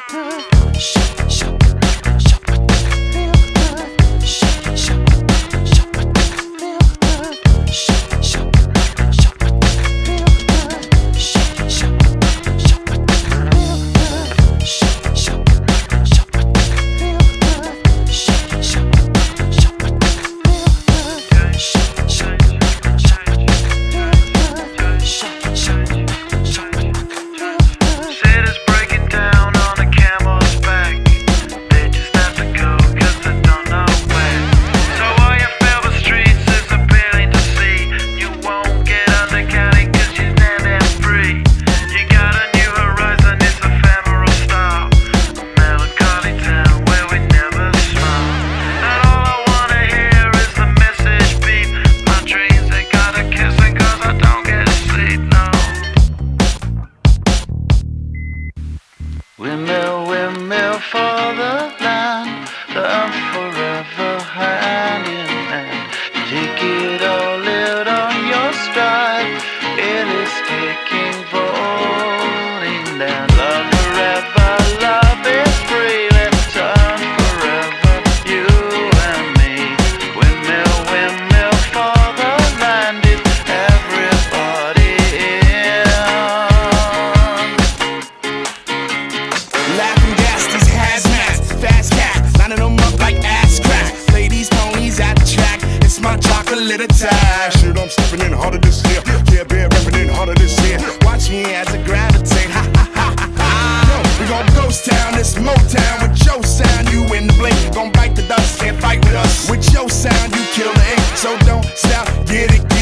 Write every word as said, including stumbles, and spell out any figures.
Windmill, windmill for the land, the forever hand in hand. Take it all out on your stride, it is taking, falling down. Love forever, love is free, let's turn forever, you and me. Windmill, windmill for the land, it's everybody in. Laughing gas, these hazmats, fast cats, lining them up like ass crack. Play these ponies at the track, it's my chocolate attack. Shit, I'm stepping in harder this year. Yeah, bear repping in harder this year. Watch me as I gravitate, ha ha ha ha ha. Yo, we gon' ghost town, this Motown with your sound. You in the blink, gon' bite the dust, can't fight with us. With your sound, you kill the ink, so don't stop, get it.